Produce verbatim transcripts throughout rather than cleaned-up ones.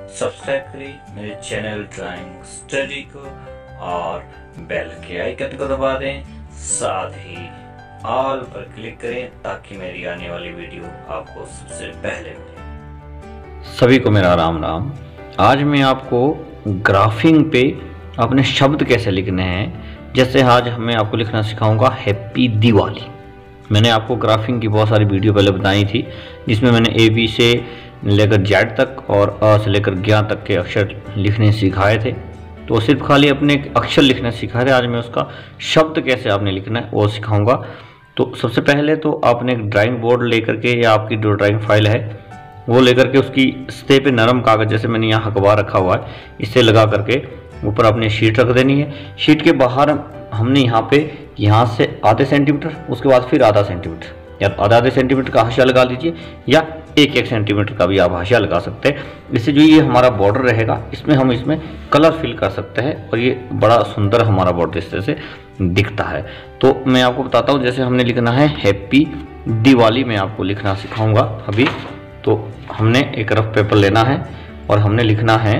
Subscribe करें मेरे channel Drawing study को और बेल के आइकन को दबा दें, साथ ही ऑल पर क्लिक करें ताकि मेरी आने वाली वीडियो आपको सबसे पहले मिले। सभी को मेरा राम राम। आज मैं आपको ग्राफिंग पे अपने शब्द कैसे लिखने हैं, जैसे आज मैं आपको लिखना सिखाऊंगा हैप्पी दिवाली। मैंने आपको ग्राफिंग की बहुत सारी वीडियो पहले बताई थी, जिसमें मैंने ए बी से लेकर जेड तक और अ से लेकर ज्ञा तक के अक्षर लिखने सिखाए थे। तो सिर्फ खाली अपने अक्षर लिखना सिखाए थे, आज मैं उसका शब्द कैसे आपने लिखना है वो सिखाऊंगा। तो सबसे पहले तो आपने एक ड्राइंग बोर्ड लेकर के या आपकी जो ड्राइंग फाइल है वो लेकर के उसकी सतह पे नरम कागज, जैसे मैंने यहाँ अखबार रखा हुआ है, इससे लगा करके ऊपर अपने शीट रख देनी है। शीट के बाहर हमने यहाँ पे यहाँ से आधे सेंटीमीटर, उसके बाद फिर आधा सेंटीमीटर या आधा आधे सेंटीमीटर का हाशिया लगा लीजिए, या एक एक सेंटीमीटर का भी आप हाशिया लगा सकते हैं। इससे जो ये हमारा बॉर्डर रहेगा इसमें हम इसमें कलर फिल कर सकते हैं और ये बड़ा सुंदर हमारा बॉर्डर इस तरह से दिखता है। तो मैं आपको बताता हूँ, जैसे हमने लिखना है हैप्पी दिवाली, मैं आपको लिखना सिखाऊंगा अभी। तो हमने एक रफ पेपर लेना है और हमने लिखना है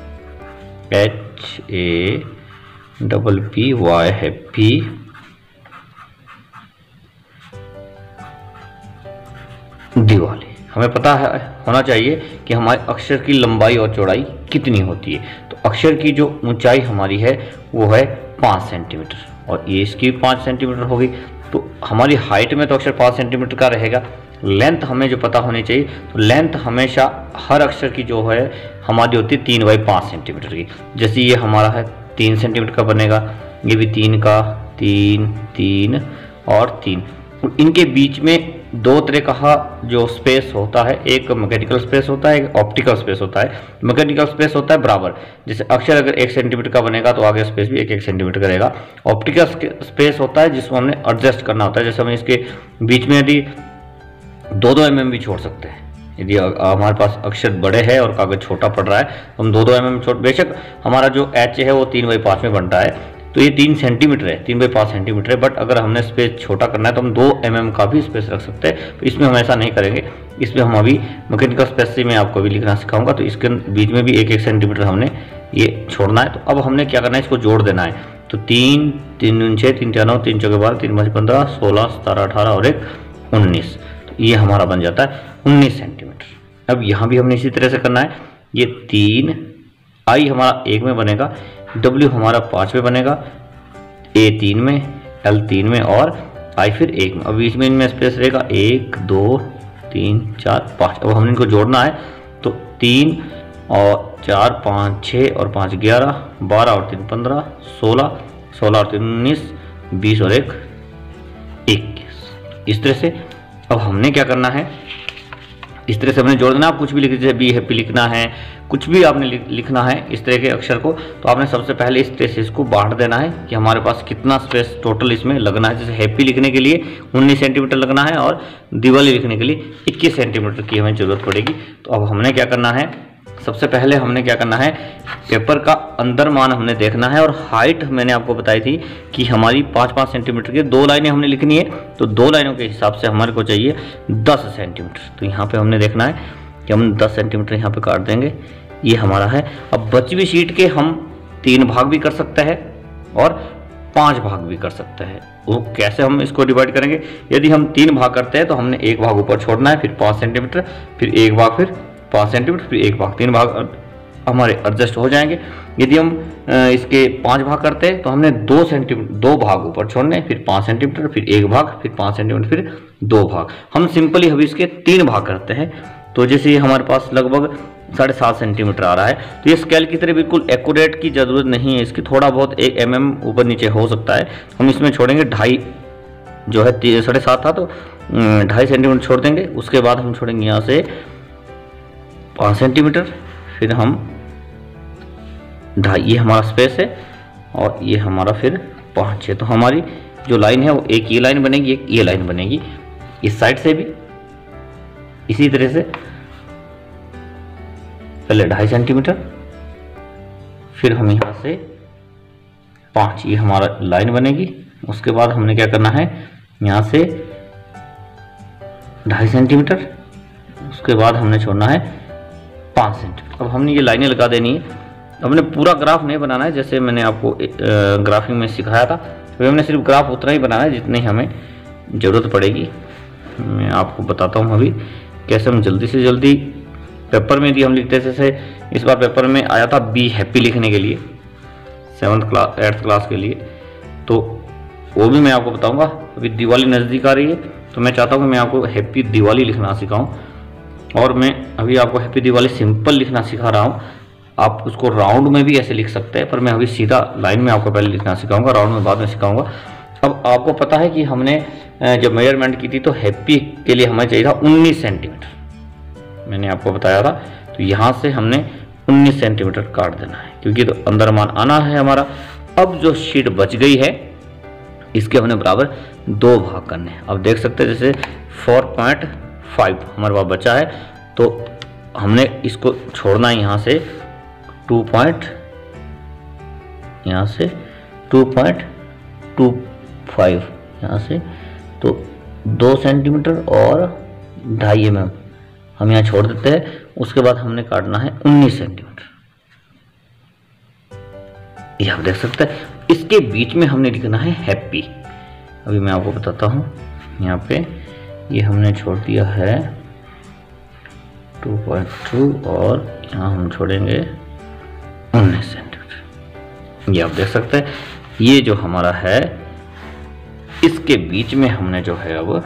H A double P Y happy Diwali. हमें पता है होना चाहिए कि हमारे अक्षर की लंबाई और चौड़ाई कितनी होती है। तो अक्षर की जो ऊंचाई हमारी है वो है पाँच सेंटीमीटर और ये इसकी पाँच सेंटीमीटर होगी। तो हमारी हाइट में तो अक्षर पाँच सेंटीमीटर का रहेगा। लेंथ हमें जो पता होनी चाहिए, तो लेंथ हमेशा हर अक्षर की जो है हमारी होती है तीन बाई पाँच सेंटीमीटर की। जैसे ये हमारा है तीन सेंटीमीटर का बनेगा, ये भी तीन का, तीन तीन और तीन। इनके बीच में दो तरह का जो स्पेस होता है, एक मैकेनिकल स्पेस होता है, एक ऑप्टिकल स्पेस होता है। मैकेनिकल स्पेस होता है बराबर, जैसे अक्षर अगर एक सेंटीमीटर का बनेगा तो आगे स्पेस भी एक एक सेंटीमीटर का रहेगा। ऑप्टिकल स्पेस होता है जिसको हमने एडजस्ट करना होता है, जैसे हम इसके बीच में यदि दो दो एम एम भी छोड़ सकते हैं। यदि हमारे पास अक्षर बड़े हैं और कागज छोटा पड़ रहा है तो हम दो दो एम एम छोड़, बेशक हमारा जो एच है वो तीन बाई पाँच में बनता है, तो ये तीन सेंटीमीटर है, तीन बाई पाँच सेंटीमीटर है। बट अगर हमने स्पेस छोटा करना है तो हम दो एम एम का भी स्पेस रख सकते हैं। तो इसमें हम ऐसा नहीं करेंगे, इसमें हम अभी मैकेनिकल स्पेस से मैं आपको भी लिखना सिखाऊंगा। तो इसके बीच में भी एक एक सेंटीमीटर हमने ये छोड़ना है। तो अब हमने क्या करना है, इसको जोड़ देना है। तो तीन तीन छः, तीन चार नौ, तीन चौके बारह, तीन पाँच पंद्रह, सोलह सतारह अठारह और एक उन्नीस। तो ये हमारा बन जाता है उन्नीस सेंटीमीटर। अब यहाँ भी हमने इसी तरह से करना है। ये तीन, आई हमारा एक में बनेगा, डब्ल्यू हमारा पाँच में बनेगा, ए तीन में, एल तीन में और आई फिर एक में। अब बीच में इनमें स्पेस रहेगा एक दो तीन चार पाँच। अब हमने इनको जोड़ना है। तो तीन और चार पाँच छः और पाँच ग्यारह, बारह और तीन पंद्रह, सोलह, सोलह और तीन उन्नीस, बीस और एक इक्कीस। इस तरह से अब हमने क्या करना है, इस तरह से हमने जोड़ देना। आप कुछ भी लिख दीजिए, बी हैप्पी लिखना है, कुछ भी आपने लिखना है इस तरह के अक्षर को। तो आपने सबसे पहले इस तरह से इसको बांट देना है कि हमारे पास कितना स्पेस टोटल इसमें लगना है। जैसे हैप्पी लिखने के लिए उन्नीस सेंटीमीटर लगना है और दिवाली लिखने के लिए इक्कीस सेंटीमीटर की हमें जरूरत पड़ेगी। तो अब हमने क्या करना है, सबसे पहले हमने क्या करना है, पेपर का अंदर मान हमने देखना है और हाइट मैंने आपको बताई थी कि हमारी पाँच पाँच सेंटीमीटर की दो लाइनें हमने लिखनी है। तो दो लाइनों के हिसाब से हमारे को चाहिए दस सेंटीमीटर। तो यहाँ पे हमने देखना है कि हम दस सेंटीमीटर यहाँ पे काट देंगे, ये हमारा है। अब बची हुई शीट के हम तीन भाग भी कर सकते हैं और पाँच भाग भी कर सकते हैं। वो कैसे हम इसको डिवाइड करेंगे, यदि हम तीन भाग करते हैं तो हमने एक भाग ऊपर छोड़ना है, फिर पाँच सेंटीमीटर, फिर एक भाग, फिर पाँच सेंटीमीटर, फिर एक भाग, तीन भाग हमारे एडजस्ट हो जाएंगे। यदि हम इसके पाँच भाग करते हैं तो हमने दो सेंटीमीटर दो भाग ऊपर छोड़ने, फिर पाँच सेंटीमीटर, फिर एक भाग, फिर पाँच सेंटीमीटर, फिर दो भाग। हम सिंपली अभी इसके तीन भाग करते हैं। तो जैसे ये हमारे पास लगभग साढ़े सात सेंटीमीटर आ रहा है। तो ये स्केल की तरह बिल्कुल एक्यूरेट की जरूरत नहीं है, इसकी थोड़ा बहुत एक एम एम ऊपर नीचे हो सकता है। हम इसमें छोड़ेंगे ढाई, जो है साढ़े सात था तो ढाई सेंटीमीटर छोड़ देंगे। उसके बाद हम छोड़ेंगे यहाँ से पाँच सेंटीमीटर, फिर हम ढाई, ये हमारा स्पेस है और ये हमारा फिर पाँच है। तो हमारी जो लाइन है वो एक ये लाइन बनेगी, एक ये लाइन बनेगी। इस साइड से भी इसी तरह से पहले ढाई सेंटीमीटर, फिर हम यहाँ से पाँच, ये हमारा लाइन बनेगी। उसके बाद हमने क्या करना है, यहाँ से ढाई सेंटीमीटर, उसके बाद हमने छोड़ना है पाँच सेंटीमीटर। अब हमने ये लाइनें लगा देनी है। हमने पूरा ग्राफ नहीं बनाना है, जैसे मैंने आपको ग्राफिंग में सिखाया था, तो हमने सिर्फ ग्राफ उतना ही बनाना है जितनी हमें ज़रूरत पड़ेगी। मैं आपको बताता हूँ अभी कैसे हम जल्दी से जल्दी, पेपर में भी हम लिखते थे, जैसे इस बार पेपर में आया था बी हैप्पी लिखने के लिए सेवन्थ क्लास एट्थ क्लास के लिए, तो वो भी मैं आपको बताऊंगा। अभी दिवाली नज़दीक आ रही है, तो मैं चाहता हूँ कि मैं आपको हैप्पी दिवाली लिखना सिखाऊं, और मैं अभी आपको हैप्पी दिवाली सिंपल लिखना सिखा रहा हूँ। आप उसको राउंड में भी ऐसे लिख सकते हैं, पर मैं अभी सीधा लाइन में आपको पहले लिखना सिखाऊंगा, राउंड में बाद में सिखाऊंगा। अब आपको पता है कि हमने जब मेजरमेंट की थी तो हैप्पी के लिए हमें चाहिए था उन्नीस सेंटीमीटर, मैंने आपको बताया था। तो यहाँ से हमने उन्नीस सेंटीमीटर काट देना है, क्योंकि तो अंदर मान आना है हमारा। अब जो शीट बच गई है इसके हमने बराबर दो भाग करने हैं। अब देख सकते हैं जैसे चार पॉइंट पाँच हमारे पास बचा है, तो हमने इसको छोड़ना है यहाँ से टू पॉइंट यहाँ से टू पॉइंट टू फाइव यहाँ से, तो दो सेंटीमीटर और ढाई एम एम हम यहाँ छोड़ देते हैं। उसके बाद हमने काटना है उन्नीस सेंटीमीटर, ये आप देख सकते हैं। इसके बीच में हमने लिखना है हैप्पी। अभी मैं आपको बताता हूँ, यहाँ पे ये हमने छोड़ दिया है टू पॉइंट टू और यहाँ हम छोड़ेंगे उन्नीस सेंटीमीटर, ये आप देख सकते हैं। ये जो हमारा है इसके बीच में हमने जो है अब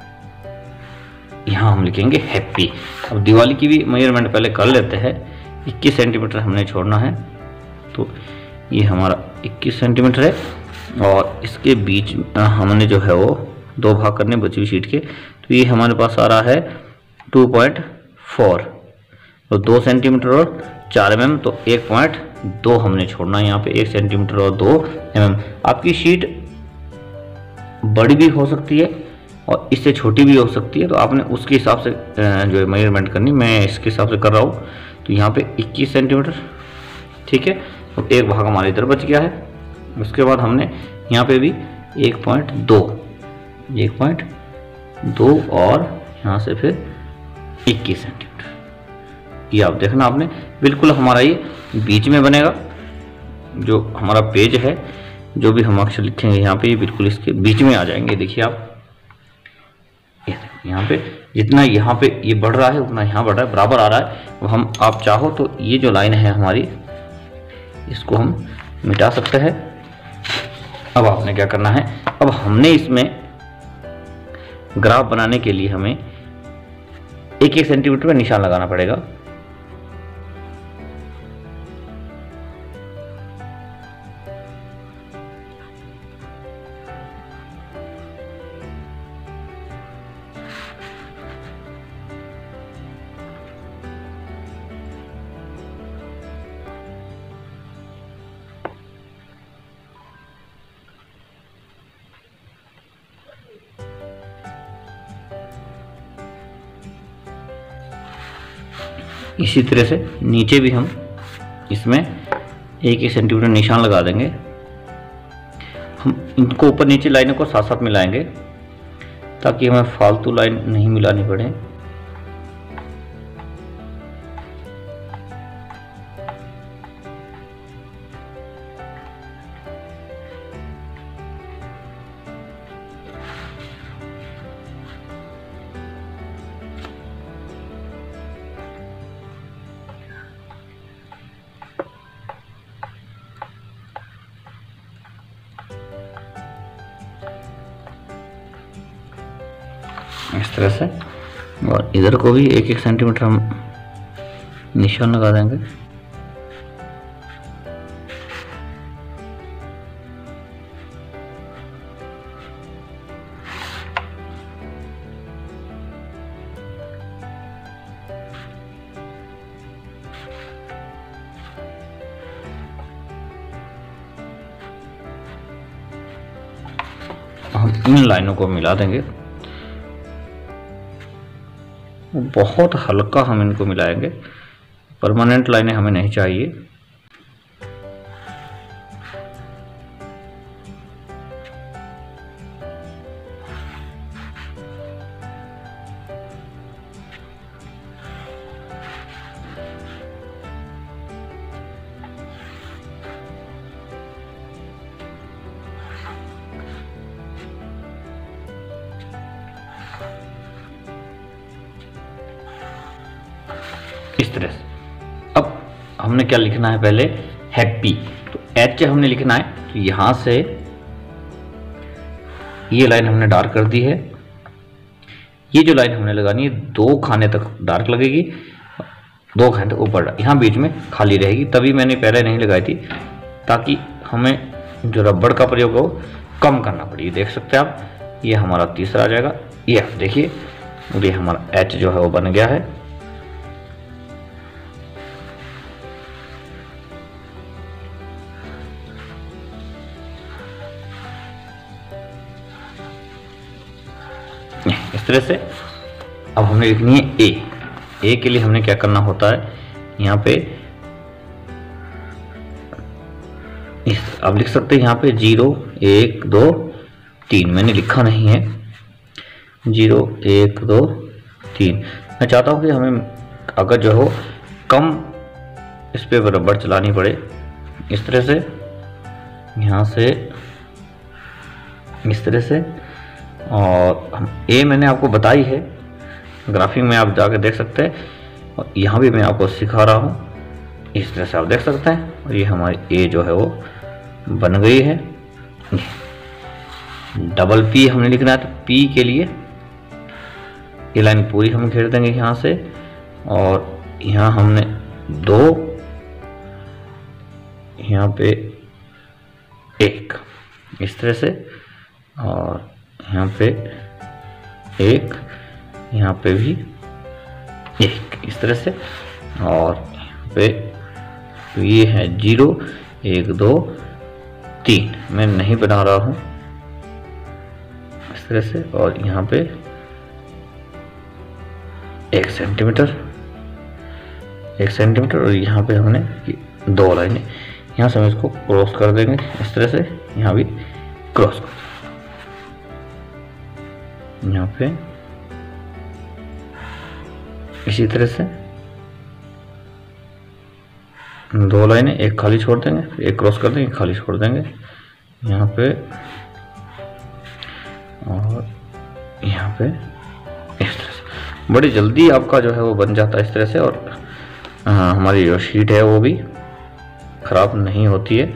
यहाँ हम लिखेंगे हैप्पी। अब दिवाली की भी मेजरमेंट पहले कर लेते हैं। इक्कीस सेंटीमीटर हमने छोड़ना है, तो ये हमारा इक्कीस सेंटीमीटर है, और इसके बीच हमने जो है वो दो भाग करने बची हुई शीट के, तो ये हमारे पास आ रहा है टू पॉइंट फोर, तो दो सेंटीमीटर और चार एम एम, तो एक पॉइंट दो हमने छोड़ना है यहाँ पे, एक सेंटीमीटर और दो एम एम। आपकी शीट बड़ी भी हो सकती है और इससे छोटी भी हो सकती है, तो आपने उसके हिसाब से जो है मेजरमेंट करनी। मैं इसके हिसाब से कर रहा हूँ, तो यहाँ पे इक्कीस सेंटीमीटर, ठीक है। तो एक भाग हमारे इधर बच गया है। उसके बाद हमने यहाँ पे भी एक पॉइंट दो एक पॉइंट दो और यहाँ से फिर इक्कीस सेंटीमीटर, ये आप देखना आपने बिल्कुल हमारा ये बीच में बनेगा। जो हमारा पेज है, जो भी हम अक्षर लिखेंगे यहाँ पे, ये बिल्कुल इसके बीच में आ जाएंगे। देखिए आप, ये यहाँ पे जितना यहाँ पे ये बढ़ रहा है उतना यहाँ बढ़ रहा है, बराबर आ रहा है। अब हम आप चाहो तो ये जो लाइन है हमारी, इसको हम मिटा सकते हैं। अब आपने क्या करना है, अब हमने इसमें ग्राफ बनाने के लिए हमें एक एक सेंटीमीटर में निशान लगाना पड़ेगा। इसी तरह से नीचे भी हम इसमें एक एक सेंटीमीटर निशान लगा देंगे। हम इनको ऊपर नीचे लाइनों को साथ साथ मिलाएंगे ताकि हमें फालतू लाइन नहीं मिलानी पड़े। इस तरह से, और इधर को भी एक एक सेंटीमीटर हम निशान लगा देंगे। हम इन लाइनों को मिला देंगे, बहुत हल्का हम इनको मिलाएंगे, परमानेंट लाइनें हमें नहीं चाहिए। हमने क्या लिखना है पहले, हैप्पी। तो एच हमने लिखना है, तो यहां से ये लाइन हमने डार्क कर दी है। ये जो लाइन हमने लगानी है दो खाने तक डार्क लगेगी, दो खाने तक ऊपर, यहाँ बीच में खाली रहेगी। तभी मैंने पहले नहीं लगाई थी, ताकि हमें जो रबड़ का प्रयोग हो कम करना पड़े। देख सकते हैं आप, ये हमारा तीसरा आ जाएगा। ये आप देखिए, ये हमारा एच जो है वो बन गया है। इस तरह से अब हमने लिखनी है ए। ए के लिए हमने क्या करना होता है, यहाँ पे इस अब लिख सकते हैं यहाँ पे जीरो एक दो तीन, मैंने लिखा नहीं है, जीरो एक दो तीन। मैं चाहता हूँ कि हमें अगर जो हो कम इस पे रबड़ चलानी पड़े, इस तरह से, यहाँ से इस तरह से। और हम ए मैंने आपको बताई है, ग्राफिक में आप जाकर देख सकते हैं, और यहाँ भी मैं आपको सिखा रहा हूँ, इस तरह से आप देख सकते हैं। और ये हमारी ए जो है वो बन गई है। डबल पी हमने लिखना है, तो पी के लिए ये लाइन पूरी हम घेर देंगे यहाँ से, और यहाँ हमने दो, यहाँ पे एक, इस तरह से, और यहाँ पे एक, यहाँ पे भी एक, इस तरह से। और यहाँ पे ये है जीरो एक दो तीन, मैं नहीं बना रहा हूँ, इस तरह से। और यहाँ पे एक सेंटीमीटर, एक सेंटीमीटर, और यहाँ पे हमने दो लाइनें, यहाँ से हम इसको क्रॉस कर देंगे इस तरह से, यहाँ भी क्रॉस कर, यहाँ पे इसी तरह से दो लाइनें, एक खाली छोड़ देंगे, एक क्रॉस कर देंगे, खाली छोड़ देंगे यहाँ पे, और यहाँ पे इस तरह से। बड़ी जल्दी आपका जो है वो बन जाता है इस तरह से, और हाँ, हमारी जो शीट है वो भी खराब नहीं होती है।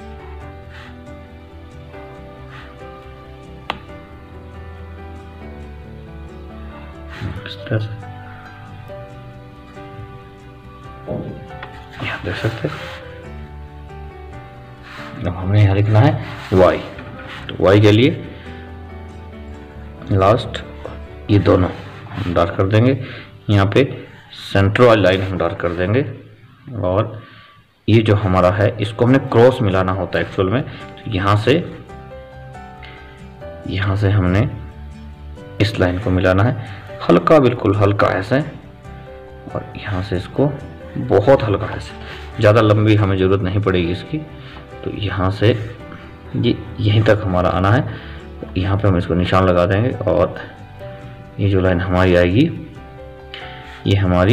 इस तरह से यहाँ देख सकते हैं। अब हमने यहाँ लिखना है y, तो y के लिए लास्ट ये दोनों हम डार्क कर देंगे, यहाँ पे सेंटर वाली लाइन हम डार्क कर देंगे, और ये जो हमारा है इसको हमने क्रॉस मिलाना होता है एक्चुअल में। तो यहाँ से यहाँ से हमने इस लाइन को मिलाना है, हल्का, बिल्कुल हल्का ऐसे, और यहाँ से इसको बहुत हल्का ऐसे, ज़्यादा लंबी हमें ज़रूरत नहीं पड़ेगी इसकी। तो यहाँ से ये यहीं तक हमारा आना है, यहाँ पे हम इसको निशान लगा देंगे, और ये जो लाइन हमारी आएगी ये हमारी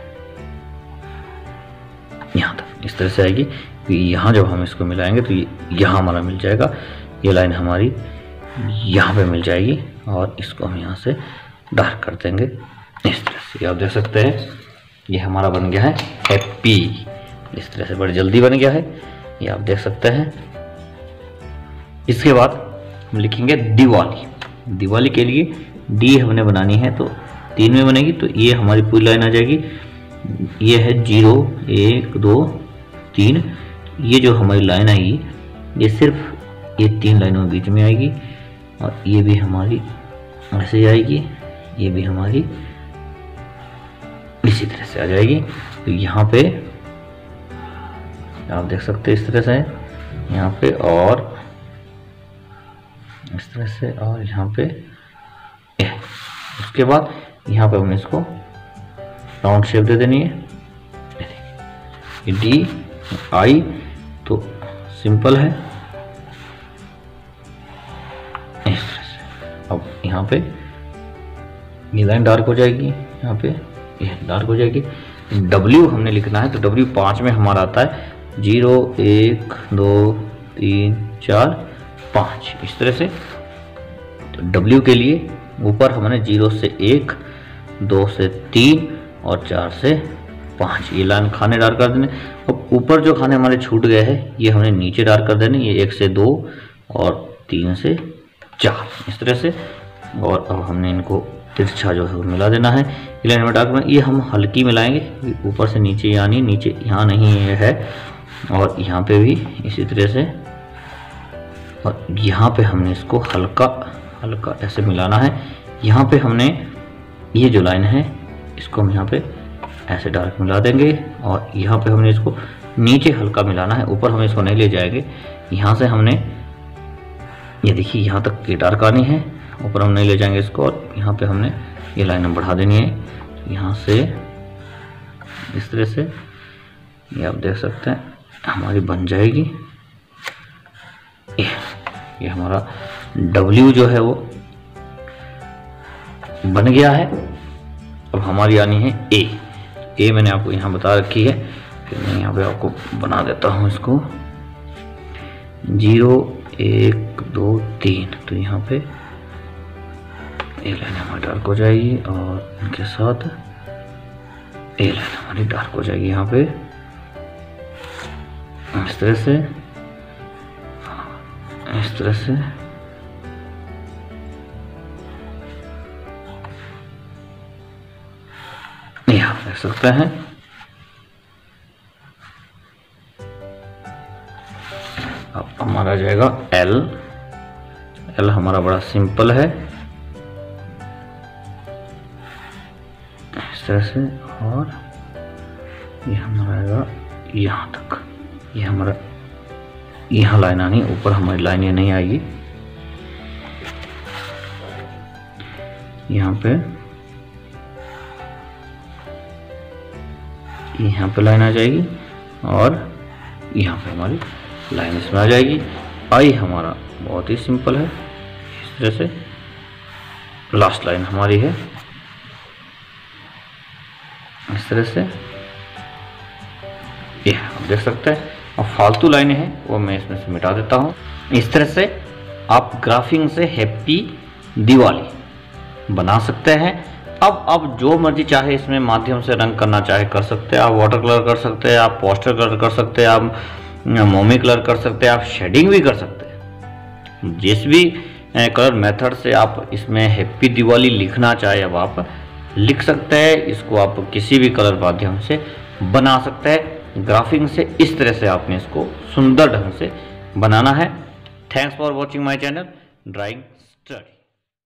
यहाँ तक इस तरह से आएगी। तो यहाँ जब हम इसको मिलाएंगे तो ये यहाँ हमारा मिल जाएगा, ये लाइन हमारी यहाँ पे मिल जाएगी, और इसको हम यहाँ से डार्क कर देंगे इस तरह से। आप देख सकते हैं ये हमारा बन गया है हैप्पी, इस तरह से बड़ी जल्दी बन गया है, ये आप देख सकते हैं। इसके बाद हम लिखेंगे दिवाली। दिवाली के लिए डी हमने बनानी है, तो तीन में बनेगी, तो ये हमारी पूरी लाइन आ जाएगी। ये है जीरो एक दो तीन, ये जो हमारी लाइन आएगी ये सिर्फ ये तीन लाइनों के बीच में आएगी, और ये भी हमारी ऐसे आएगी, ये भी हमारी इसी तरह से आ जाएगी। तो यहाँ पे आप देख सकते हैं इस तरह से यहाँ पे, और इस तरह से, और यहाँ पे ए। उसके बाद यहाँ पे हमने इसको राउंड शेप दे देनी है, ये डी आई, तो सिंपल है इस तरह से। अब यहाँ पे ये लाइन डार्क हो जाएगी, यहाँ पे ये डार्क हो जाएगी। डब्ल्यू हमने लिखना है, तो डब्ल्यू पाँच में हमारा आता है, जीरो एक दो तीन चार पाँच, इस तरह से। तो डब्ल्यू के लिए ऊपर हमने जीरो से एक, दो से तीन और चार से पाँच, ये लाइन खाने डार्क कर देने। अब ऊपर जो खाने हमारे छूट गए हैं ये हमने नीचे डार्क कर देने, ये एक से दो और तीन से चार, इस तरह से। और अब हमने इनको तिरछा जो है वो मिला देना है। ये लाइन में डार्क में ये हम हल्की मिलाएंगे, ऊपर से नीचे, यानी नीचे यहाँ नहीं है और यहाँ पे भी इसी तरह से, और यहाँ पे हमने इसको हल्का हल्का ऐसे मिलाना है। यहाँ पे हमने ये जो लाइन है इसको हम यहाँ पे ऐसे डार्क मिला देंगे और यहाँ पे हमने इसको नीचे हल्का मिलाना है, ऊपर हम इसको नहीं ले जाएंगे। यहाँ से हमने ये देखिए यहाँ तक की डार्क आनी है, ऊपर हम नहीं ले जाएंगे इसको, और यहाँ पे हमने ये लाइन हम बढ़ा देनी है। यहाँ से इस तरह से ये आप देख सकते हैं हमारी बन जाएगी। ये, ये हमारा W जो है वो बन गया है। अब हमारी आनी है A। ए मैंने आपको यहाँ बता रखी है, फिर मैं यहाँ पे आपको बना देता हूँ इसको जीरो एक दो तीन। तो यहाँ पे ए लाइन हमारी डार्क हो जाएगी और इनके साथ ए लाइन हमारी डार्क हो जाएगी यहाँ पे इस तरह से, इस तरह से। यहाँ देख सकते हैं अब हमारा जाएगा L। L हमारा बड़ा सिंपल है इस तरह से, और ये हमारा आएगा यहाँ तक। ये हमारा यहाँ लाइन आनी, ऊपर हमारी लाइन ये नहीं आएगी। यहाँ पे यहाँ पे लाइन आ जाएगी और यहाँ पे हमारी लाइन इसमें आ जाएगी। आई हमारा बहुत ही सिंपल है, इस तरह से लास्ट लाइन हमारी है इस तरह से। ये आप देख सकते हैं। और फालतू लाइनें हैं वो मैं इसमें से मिटा देता हूँ। इस तरह से आप ग्राफिंग से हैप्पी दिवाली बना सकते हैं। अब अब जो मर्जी चाहे इसमें माध्यम से रंग करना चाहे कर सकते हैं। आप वाटर कलर कर सकते हैं, आप पोस्टर कलर कर सकते हैं, आप मोमी कलर कर सकते हैं, आप शेडिंग भी कर सकते हैं। जिस भी कलर मेथड से आप इसमें हैप्पी दिवाली लिखना चाहे अब आप लिख सकते हैं। इसको आप किसी भी कलर माध्यम से बना सकते हैं। ग्राफिंग से इस तरह से आपने इसको सुंदर ढंग से बनाना है। Thanks for watching my channel Drawing study.